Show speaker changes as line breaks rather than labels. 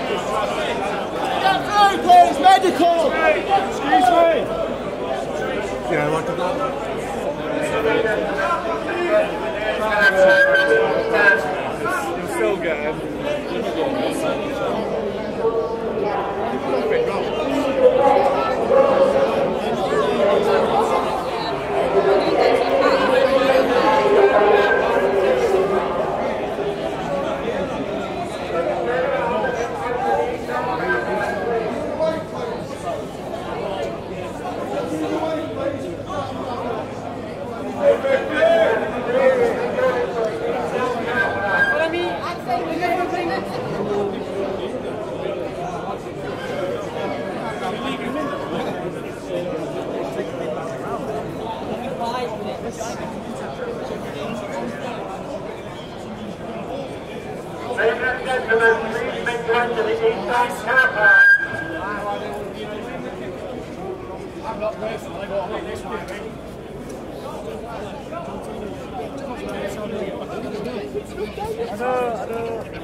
Get through, please! Medical!
Excuse me!
Yeah, like that.
You'll still get him.
Ladies and gentlemen, please make way to the inside car park.
I'm not personally, but I'm this one. I know.